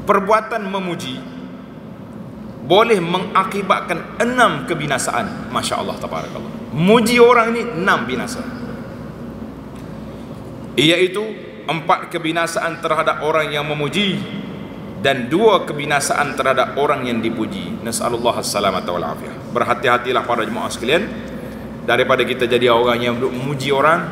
perbuatan memuji boleh mengakibatkan 6 kebinasaan. Masya Allah, tabarakallah. Muji orang ini 6 binasa, iaitu 4 kebinasaan terhadap orang yang memuji dan 2 kebinasaan terhadap orang yang dipuji. Nas'alullah as-salamata wal afiyah. Berhati-hatilah para jemaah sekalian daripada kita jadi orang yang duduk memuji orang.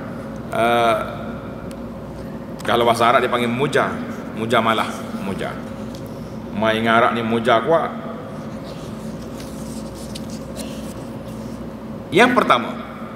Kalau bahasa Arab dia panggil muja, muja malah, muja. Main Arab ni muja kuat. Yang pertama,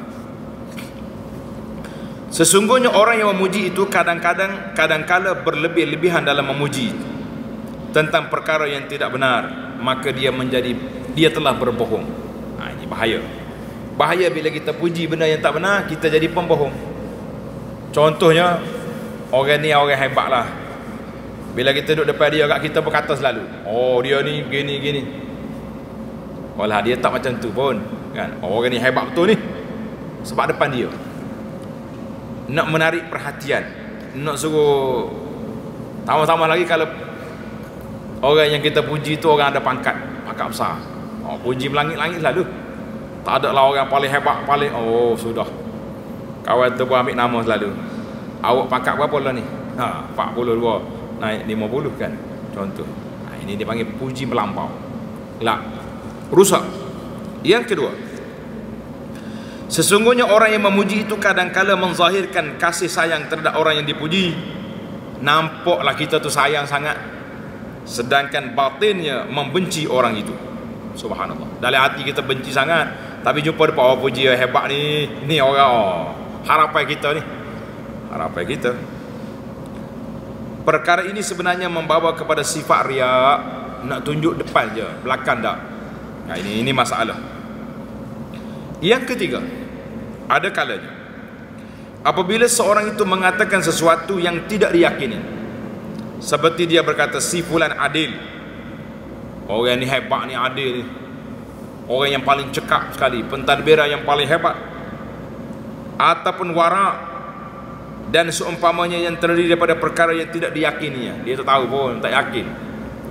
sesungguhnya orang yang memuji itu kadang-kala berlebih-lebihan dalam memuji tentang perkara yang tidak benar, maka dia telah berbohong. Ini bahaya. Bahaya bila kita puji benda yang tak benar, kita jadi pembohong. Contohnya, orang ni orang hebat lah. Bila kita duduk depan dia, kita berkata selalu, oh dia ni gini. Walah, dia tak macam tu pun kan. Orang ni hebat betul ni sebab depan dia. Nak menarik perhatian, nak suruh. Tambah-tambah lagi kalau orang yang kita puji tu orang ada pangkat besar. Puji melangit-langit selalu. Tak ada lah orang paling hebat, paling, oh sudah, kawan tu pun ambil nama selalu. Awak pangkat berapa lah ni? 42, naik 50 kan, contoh. Ini dia panggil puji melampau. Lah, rusak. Yang kedua, sesungguhnya orang yang memuji itu kadang-kala menzahirkan kasih sayang terhadap orang yang dipuji. Nampaklah kita tu sayang sangat, sedangkan batinnya membenci orang itu. Subhanallah. Dalam hati kita benci sangat, tapi jumpa depan orang puji, hebat ni orang, harapan kita ni, harapan kita. Perkara ini sebenarnya membawa kepada sifat riak, nak tunjuk depan je, belakang tak. Nah, ini masalah. Yang ketiga, ada kalanya apabila seorang itu mengatakan sesuatu yang tidak diyakini, seperti dia berkata, si fulan adil, orang ni hebat ni, adil, orang yang paling cekap sekali, pentadbiran yang paling hebat, ataupun warak dan seumpamanya yang terdiri daripada perkara yang tidak diyakininya, dia tak tahu pun, tak yakin,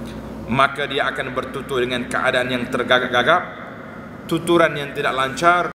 maka dia akan bertutur dengan keadaan yang tergagap-gagap, tuturan yang tidak lancar,